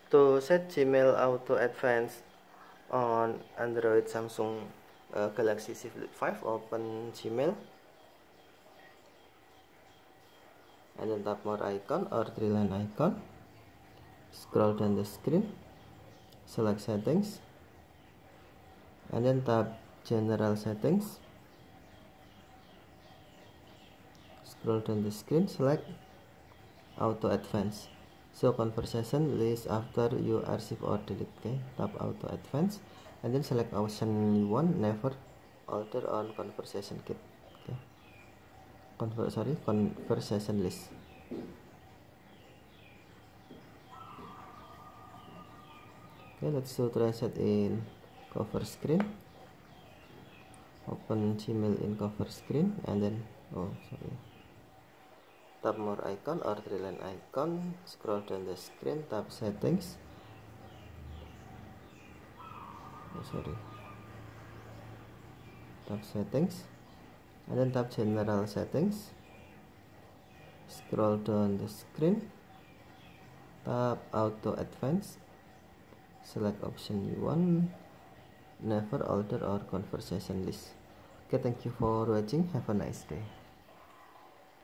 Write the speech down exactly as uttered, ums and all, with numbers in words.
To set Gmail Auto Advanced on Android Samsung uh, Galaxy Z Flip five, open Gmail and then tap more icon or three line icon, scroll down the screen, select settings and then tap general settings, scroll down the screen, select auto advance, show conversation list after you archive or delete. Okay, tap auto advance and then select option one, never alter on conversation kit. Okay, Conver sorry conversation list. Okay, let's do try set in cover screen, open Gmail in cover screen and then oh sorry tap more icon or three line icon, scroll down the screen, tap settings, oh, sorry tap settings and then tap general settings, scroll down the screen, tap auto advance, select option one, never alter or conversation list. Okay, thank you for watching, have a nice day.